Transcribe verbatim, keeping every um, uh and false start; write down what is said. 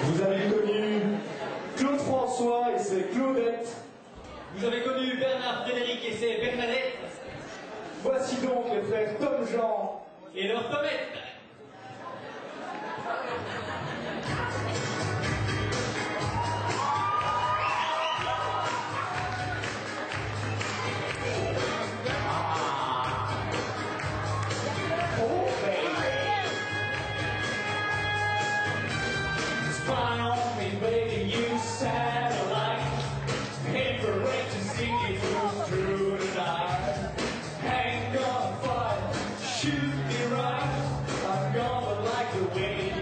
Vous avez connu Claude François et c'est Claudette. Vous avez connu Bernard Frédéric et c'est Bernadette. Voici donc les frères Tom Jean et leur Tomette. Spy on me, baby, you satellite. Infrared to see you through, through the night. Ain't gonna fight, shoot me right. I'm gonna like the way